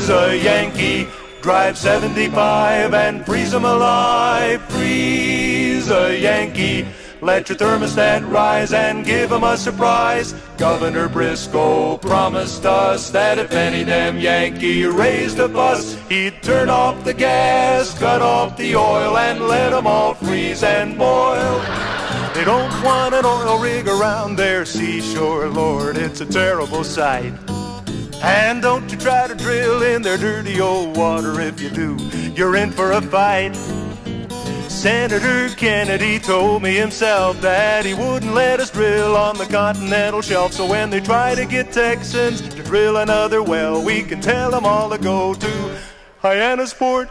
Freeze a Yankee, drive 75 and freeze 'em alive. Freeze a Yankee, let your thermostat rise and give 'em a surprise. Governor Briscoe promised us that if any damn Yankee raised a fuss, he'd turn off the gas, cut off the oil, and let 'em all freeze and boil. They don't want an oil rig around their seashore, Lord, it's a terrible sight. And don't you try to drill in their dirty old water. If you do, you're in for a fight. Senator Kennedy told me himself that he wouldn't let us drill on the continental shelf. So when they try to get Texans to drill another well, we can tell them all to go to Hyannisport.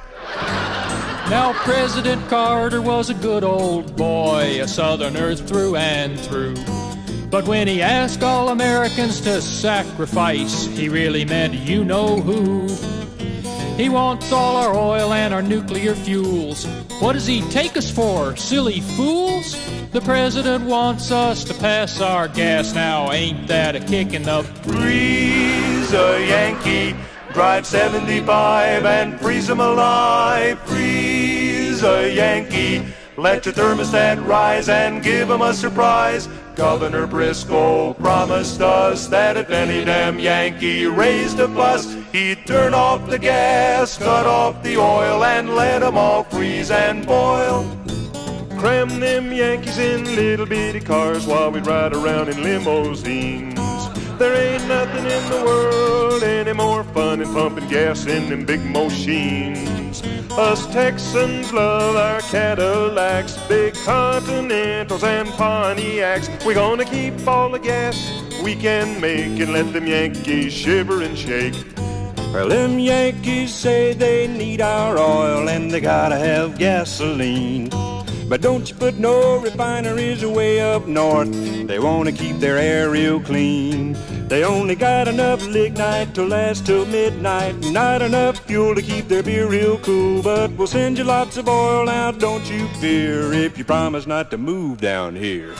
Now President Carter was a good old boy, a Southerner through and through. But when he asked all Americans to sacrifice, he really meant you know who. He wants all our oil and our nuclear fuels. What does he take us for, silly fools? The president wants us to pass our gas now, ain't that a kick in the... Freeze a Yankee, drive 75 and freeze 'em alive. Freeze a Yankee, let your thermostat rise and give 'em a surprise. Governor Briscoe promised us that if any damn Yankee raised a fuss, he'd turn off the gas, cut off the oil, and let 'em all freeze and boil. Cram them Yankees in little bitty cars while we ride around in limousines. There ain't nothing in the world any more fun than pumping gas in them big machines. Us Texans love our Cadillacs, big Continentals and Pontiacs. We're gonna keep all the gas we can make and let them Yankees shiver and shake. Well, them Yankees say they need our oil and they gotta have gasoline. But don't you put no refineries away up north. They want to keep their air real clean. They only got enough lignite to last till midnight. Not enough fuel to keep their beer real cool. But we'll send you lots of oil now, don't you fear, if you promise not to move down here.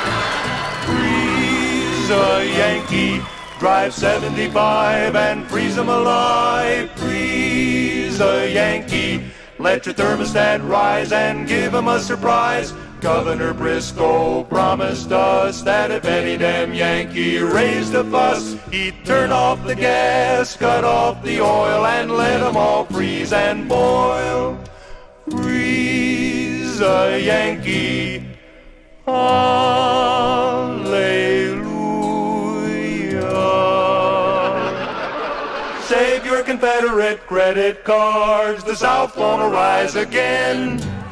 Freeze a Yankee, drive 75 and freeze 'em alive. Freeze a Yankee, let your thermostat rise and give 'em a surprise. Governor Briscoe promised us that if any damn Yankee raised a fuss, he'd turn off the gas, cut off the oil, and let 'em all freeze and boil. Freeze a Yankee, hallelujah. Save your Confederate credit cards, the South won't arise again.